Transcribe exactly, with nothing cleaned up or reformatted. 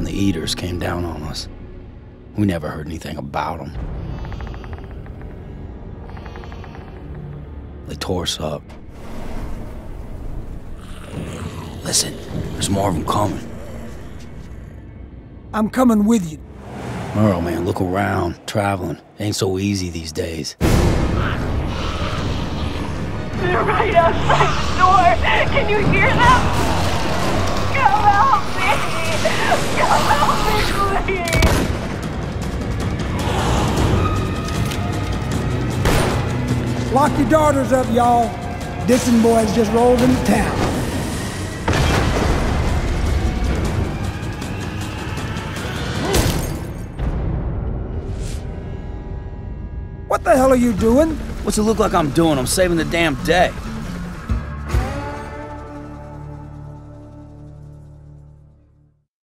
the Eaters came down on us. We never heard anything about them. They tore us up. Listen, there's more of them coming. I'm coming with you. Merle, man, look around. Traveling ain't so easy these days. They're right outside the door. Can you hear them? Come help me. Come help me, please. Lock your daughters up, y'all. Dixon boys just rolled into town. What the hell are you doing? What's it look like I'm doing? I'm saving the damn day.